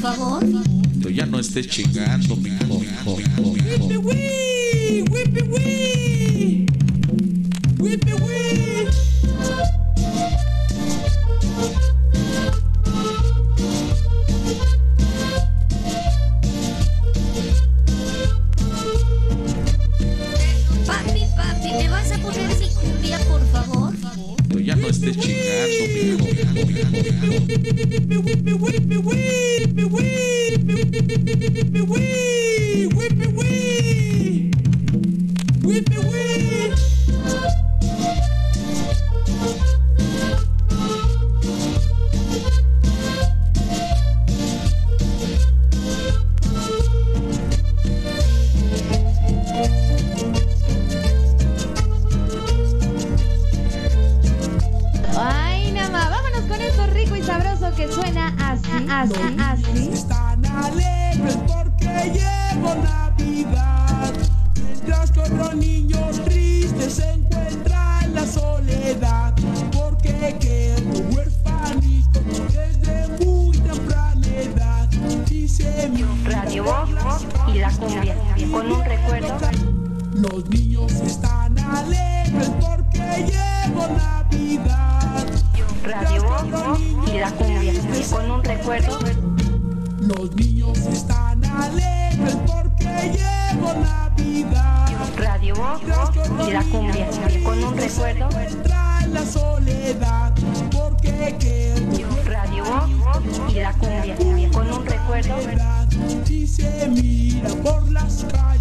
favor. Tú ya no estés chingando, mi hijo. Papi, ¿me vas a poner mi cumbia, por favor? Tú ya no estés chingando, mi hijo. Ay, nada más, vámonos con esto rico y sabroso que suena así. Están alegres porque llegó Navidad, mientras que otro niño triste se encuentra en la soledad, porque quedó huerfanito desde muy temprana edad. Y se mira Radio Voz y la cumbia, con un recuerdo. Los niños están alegres porque llegó Navidad. Radio Voz y la cumbia, con un recuerdo. Los niños están alegres porque llegó Navidad. Radio Voz y la cumbia, con un recuerdo. Entra en la soledad porque quedó Radio Voz y la cumbia, con un recuerdo. y se mira por las calles.